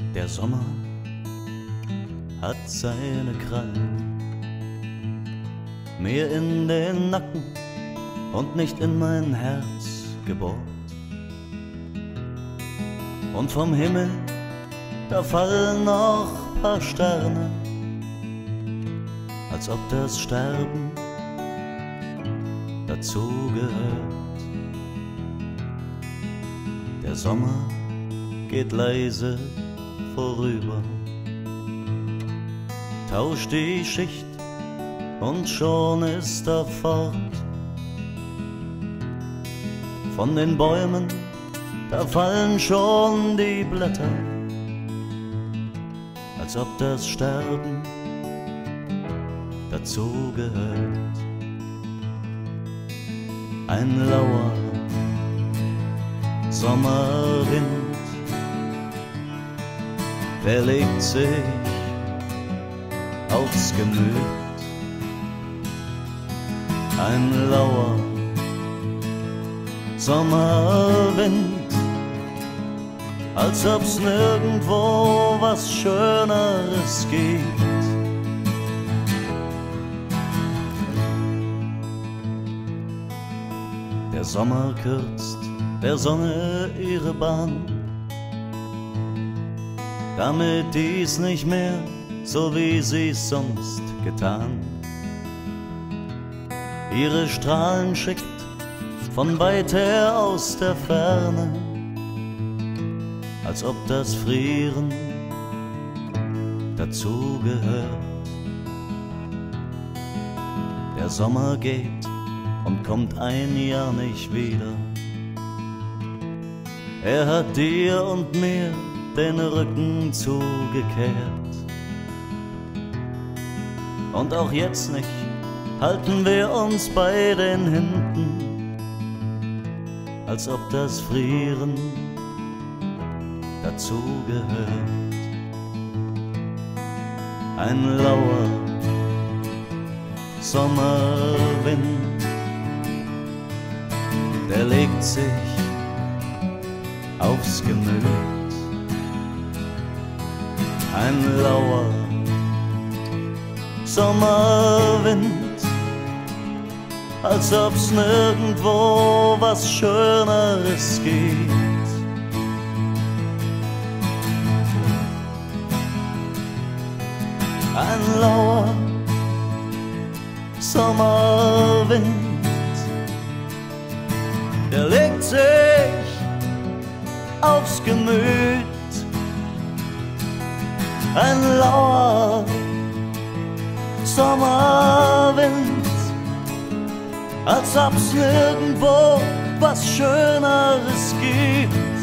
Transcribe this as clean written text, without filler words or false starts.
Der Sommer hat seine Krallen mir in den Nacken und nicht in mein Herz gebohrt. Und vom Himmel, da fallen noch paar Sterne, als ob das Sterben dazu gehört. Der Sommer geht leise vorüber, tauscht die Schicht und schon ist er fort. Von den Bäumen, da fallen schon die Blätter, als ob das Sterben dazu gehört. Ein lauer Sommerwind, der legt sich aufs Gemüt. Ein lauer Sommerwind, als ob's nirgendwo was Schöneres gibt. Der Sommer kürzt der Sonne ihre Bahn, damit dies nicht mehr so wie sie's sonst getan. Ihre Strahlen schickt von weit her aus der Ferne, als ob das Frieren dazu gehört. Der Sommer geht und kommt ein Jahr nicht wieder. Er hat dir und mir den Rücken zugekehrt. Und auch jetzt nicht halten wir uns bei den Händen, als ob das Frieren dazu gehört. Ein lauer Sommerwind, der legt sich aufs Gemüt. Ein lauer Sommerwind, als ob's nirgendwo was Schöneres gibt. Ein lauer Sommerwind, der legt sich aufs Gemüt. Ein lauer Sommerwind, als ob's nirgendwo was Schöneres gibt.